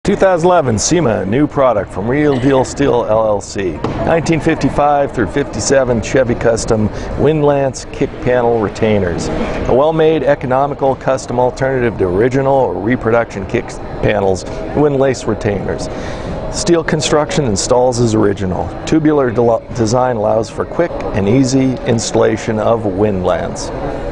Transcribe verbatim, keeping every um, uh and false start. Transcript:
two thousand eleven SEMA, new product from Real Deal Steel L L C. nineteen fifty-five through fifty-seven Chevy custom Windlace kick panel retainers. A well-made, economical, custom alternative to original or reproduction kick panels, Windlace retainers. Steel construction installs as original. Tubular de design allows for quick and easy installation of Windlace.